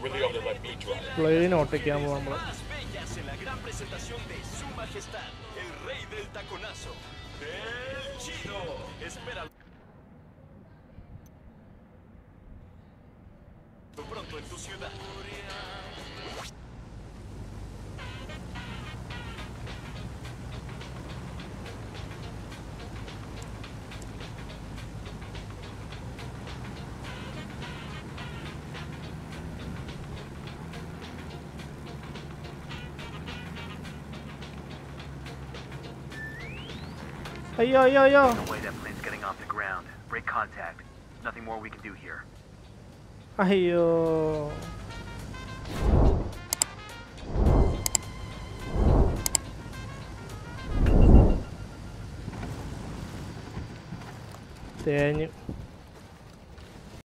really only let me drive. Plane ഓട്ടിക്കാൻ പോകും നമ്മള്. Pronto en tu ciudad. അയ്യോ അയ്യോ അയ്യോ. No way that plane's getting off the ground. Break contact. Nothing more we can do here. അയ്യോ. തേഞ്ഞു.